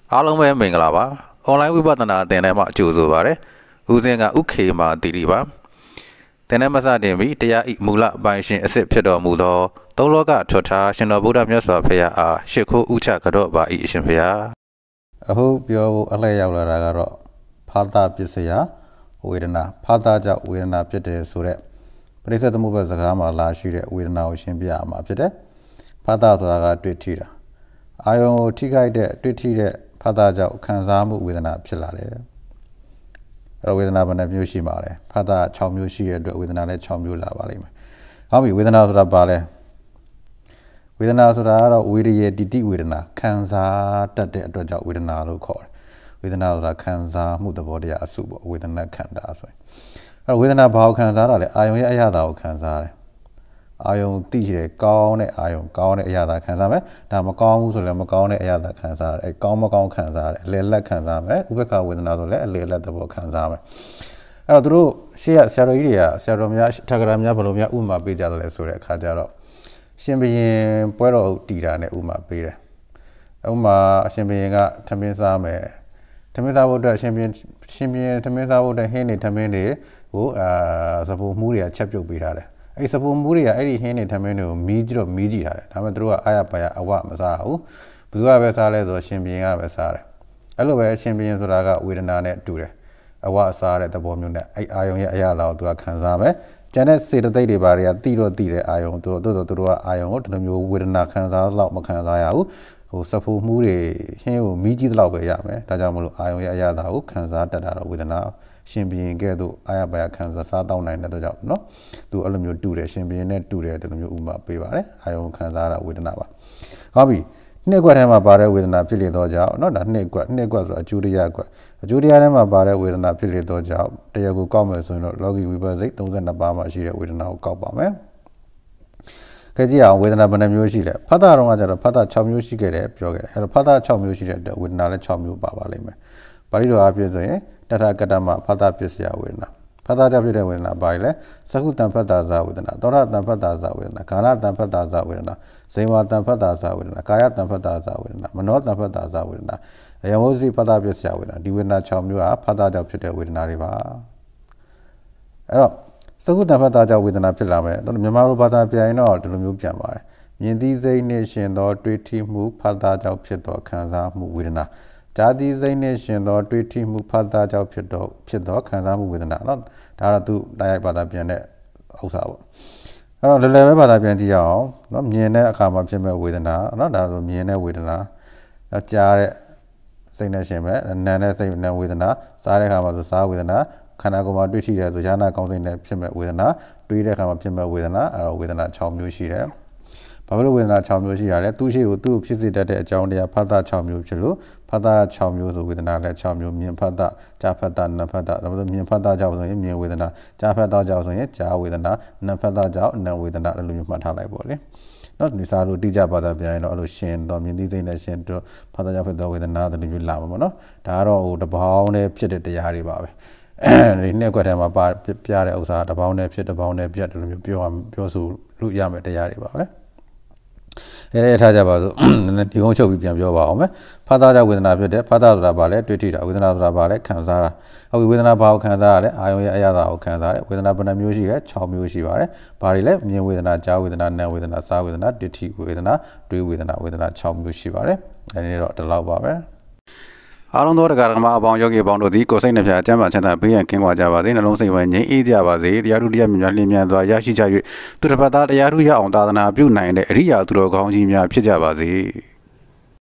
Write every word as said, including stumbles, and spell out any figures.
အားလုံးပဲမင်္ဂလာပါအွန်လိုင်းဝိပဿနာသင်တန်းမှာကြိုဆိုပါရစေဦးစင်းကဥခေမာတီရီပါသင်တန်းမစတင်မီတရားဤမူလပိုင်ရှင်အစစ်ဖြစ်တော်မူသောသုံးလောကထွတ်ထားရှင်တော်ဗုဒ္ဓမြတ်စွာဘုရားအားရှ िख ိုးဥချကြော့ပါဤအရှင်ဘုရားအခုပြောဖို့အလှည့်ရောက်လာတာကတော့ဖာတာပစ္စယဝေဒနာဖာတာကြောင့်ဝေဒနာဖြစ်တယ်ဆိုတဲ့ပရိစ္ဆေသမုပ္ပါစကားမှာလာရှိတဲ့ဝေဒနာကိုရှင်းပြရမှာဖြစ်တယ်ဖာတာဆိုတာကတွေ့ထိတာအာယုံကိုထိခိုက်တဲ့တွေ့ထိတဲ့ဖာတာကြောင့်ခံစားမှုဝေဒနာဖြစ်လာတယ်အဲ့တော့ဝေဒနာဘယ်နှမျိုးရှိမှာလဲဖာတာ၆မျိုးရှိတဲ့အတွက်ဝေဒနာလည်း၆မျိုးလာပါလိမ့်မယ်ဟောပြီဝေဒနာဆိုတာဘာလဲဝေဒနာဆိုတာကတော့ဝေရယေတိတိဝေဒနာခံစားတတ်တဲ့အတွက်ကြောင့်ဝေဒနာလို့ခေါ်တယ်ဝေဒနာဆိုတာခံစားမှုသဘောတရားအစုပေါ့ဝေဒနာခန္ဓာဆိုရင်အဲ့တော့ဝေဒနာဘာကိုခံစားတာလဲအာယုံရဲ့အရာတာကိုခံစားရတယ်အာယုံတိရှိတယ်ကောင်းတဲ့အာယုံကောင်းတဲ့အရာတာခံစားမယ်ဒါမကောင်းဘူးဆိုလည်းမကောင်းတဲ့အရာတာခံစားရတယ်အဲကောင်းမကောင်းခံစားရတယ်အလေလက်ခံစားမယ်ဥပ္ပခဝေဒနာဆိုလည်းအလေလက်သဘောခံစားမယ်အဲ့တော့သူတို့ရှေ့ကဆရာတော်ကြီးတွေကဆရာတော်များထက္ကရာများဘယ်လိုများဥမာပေးကြတယ်လဲဆိုတဲ့အခါကျတော့ရှင်ဘုရင်ပွဲတော်တီတာနဲ့ဥမာပေးတယ်ဥမာအရှင်ဘုရင်ကထမင်းစားမယ်ထမင်းစားဖို့အတွက်ရှင်ဘုရင်ရှင်ဘုရင်ထမင်းစားဖို့အတွက်ဟင်းနေထမင်းတွေကိုအာစပူမှုတွေကချက်ပြုတ်ပေးထားတယ်အဲ့စပူမှုတွေကအဲ့ဒီဟင်းနေထမင်းတွေကိုမီးကြတော့မီးကြည့်ထားတယ်ဒါပေမဲ့သူတို့ကအာရပါရအဝမစားဘူးဘယ်သူကပဲစားလဲဆိုတော့ရှင်ဘုရင်ကပဲစားတယ်အဲ့လိုပဲရှင်ဘုရင်ဆိုတာကဝေဒနာနဲ့တူတယ်အဝစားတဲ့သဘောမျိုးနဲ့အဲ့အာယုံရဲ့အရာတော်ကိုသူကခံစားမယ်ကျန်တဲ့စေတသိက်တွေဘာတွေကတိတော့တိတဲ့အာယုံတို့တို့တို့တို့ကအာယုံကိုဒီလိုမျိုးဝေဒနာခံစားလောက်မခံစားရဘူးဟိုစပူမှုတွေဟင်းကိုမီးကြီးတော့ပဲရမယ်ဒါကြောင့်မလို့အာယုံရဲ့အရာတော်ကိုခံစားတတ်တာတော့ဝေဒနာရှင်ဘုရင်ကဲ့သို့အာရပါရခံစားစားတောင်းနိုင်တဲ့အတွက်ကြောင့်နော်သူအဲ့လိုမျိုးတူတယ်ရှင်ဘုရင်နဲ့တူတယ်ဒီလိုမျိုးဥပမာပေးပါတယ်အာယုံခံစားရတာဝေဒနာပါဟုတ်ပြီနှစ်ကွက်ထဲမှာပါတဲ့ဝေဒနာဖြစ်လေတော့ကြောင့်เนาะဒါနှစ်ကွက်နှစ်ကွက်ဆိုတာအကျိုးတရားကွက်အကျိုးတရားထဲမှာပါတဲ့ဝေဒနာဖြစ်လေတော့ကြောင့်တရားကိုကောက်မယ်ဆိုရင်တော့လောကီဝိပဿနာသုံးဆယ်နှစ်ပါးမှာရှိတဲ့ဝေဒနာကိုကောက်ပါမယ်ခက်ကြည့်အောင်ဝေဒနာဘယ်နှမျိုးရှိလဲဖတ်တာတော့ကကျတော့ဖတ်တာ၆မျိုးရှိခဲ့တယ်ပြောခဲ့တယ်အဲ့တော့ဖတ်တာ၆မျိုးရှိတဲ့အတွက်ဝေဒနာလည်း၆မျိုးပါပါလိမ့်မယ်ပါဠိတော်အပြည့်ဆိုရင်တထကတ္တမဖတ်တာပစ္စယဝေဒနာဖတ်တာကြောင့်ဖြစ်တဲ့ဝေဒနာပါလေသကုတံဖတ်တာဇဝေဒနာသောရတံဖတ်တာဇဝေဒနာခန္ဓာတံဖတ်တာဇဝေဒနာဇိဝတံဖတ်တာဇဝေဒနာကာယတံဖတ်တာဇဝေဒနာမနောတံဖတ်တာဇဝေဒနာအယမောစီဖတ်တာပစ္စယဝေဒနာဒီဝေဒနာ၆မျိုးဟာဖတ်တာကြောင့်ဖြစ်တဲ့ဝေဒနာတွေပါအဲ့တော့သကုတံဖတ်တာကြောင့်ဝေဒနာဖြစ်လာမယ်မြန်မာလိုဘာသာပြန်ရင်တော့ဒီလိုမျိုးပြန်ပါတယ်မြင်သိစိတ်နဲ့ရှင်သောတွေးထိမှုဖတ်တာကြောင့်ဖြစ်သောခံစားမှုဝေဒနာဇာတိစိတ်နဲ့ရှင်သောတွေးထိမှုဖတ်တာကြောင့်ဖြစ်တော့ဖြစ်သောခံစားမှုဝေဒနာเนาะဒါကတော့သူတိုက်ရိုက်ဘာသာပြန်တဲ့ဥစ္စာပေါ့အဲ့တော့လွယ်လွယ်ပဲဘာသာပြန်ကြည့်ရအောင်เนาะမြင်တဲ့အခါမှာဖြစ်မဲ့ဝေဒနာเนาะဒါဆိုမြင်တဲ့ဝေဒနာကြားတဲ့စိတ်နဲ့ရှင်မဲ့နာမ်တဲ့စိတ်နဲ့ဝေဒနာစားတဲ့အခါမှာဆိုစားဝေဒနာခန္ဓာကိုယ်မှာတွေ့ထိတယ်ဆိုဉာဏ်ကောင်းစိတ်နဲ့ဖြစ်မဲ့ဝေဒနာတွေးတဲ့အခါမှာဖြစ်မဲ့ဝေဒနာအဲ့တော့ဝေဒနာ၆မျိုးရှိတယ်ဘာလို့ဝေဒနာ၆မျိုးရှိရလဲသူရှိကိုသူ့ဖြစ်စေတတ်တဲ့အကြောင်းတရားဖတ်တာ၆မျိုးဖြစ်လို့ဖတ်တာ၆မျိုးဆိုဝေဒနာလည်း၆မျိုးမြင်ဖတ်တာကြားဖတ်တာနာမ်ဖတ်တာဒါမှမဟုတ်မြင်ဖတ်တာကြောင့်ဆိုရင်မြင်ဝေဒနာကြားဖတ်တာကြောင့်ဆိုရင်ကြားဝေဒနာနာမ်ဖတ်တာကြောင့်နာမ်ဝေဒနာအဲ့လိုမျိုးမှတ်ထားလိုက်ပေါ့လေနော်ဒီစားလို့တိကျပါတာပြန်ရင်တော့အဲ့လိုရှင်တော့မြင်သိစိတ်နဲ့ရှင်တော့ဖတ်တာကြောင့်ဖြစ်သောဝေဒနာအဲ့လိုမျိုးလာမှာပေါ့နော်ဒါကတော့ဟိုတပေါင်းနဲ့ဖြစ်တဲ့တရားတွေပါပဲဒီနှစ်ကွက်ထဲမှာပါပြတဲ့ဥစ္စာတပေါင်းနဲ့ဖြစ်တပေါင်းနဲ့ပြတ်တယ်လို့မျိုးပြောပြောဆိုလို့ရမယ်တရားတွေပါပဲအဲ့ဒါထားကြပါစို့ဒီကုန်းချုပ်ပြီးပြန်ပြောပါအောင်မယ်ဖတ်တာကြောင့်ဝေဒနာဖြစ်တယ်ဖတ်တာဆိုတာဘာလဲတွေ့ထိတာဝေဒနာဆိုတာဘာလဲခံစားတာဟုတ်ပြီဝေဒနာဘာကိုခံစားရလဲအာယုံရဲ့အရာတာကိုခံစားရတယ်ဝေဒနာဘယ်နှမျိုးရှိလဲ၆မျိုးရှိပါတယ်ဘာတွေလဲမြင်ဝေဒနာကြားဝေဒနာနာမ်ဝေဒနာစားဝေဒနာတွေ့ထိဝေဒနာတွေးဝေဒနာဝေဒနာ၆မျိုးရှိပါတယ်အဲဒီနေ့တော့ဒီလောက်ပါပဲအားလုံးသောတရားဓမ္မအပေါင်းယောဂီအပေါင်းတို့သည်ကိုယ်စိတ်နှပြအကျမ်းပါချမ်းသာဘေးရန်ကင်းကွာကြပါစေနှလုံးစိတ်ဝမ်းငြိမ်းအေးကြပါစေတရားထုတရားမြတ်များလင်းမြန်စွာရရှိကြ၍သူတစ်ပတ်သားတရားထုရအောင်သာသနာပြုနိုင်တဲ့အရိယာသူတော်ကောင်းကြီးများဖြစ်ကြပါစေ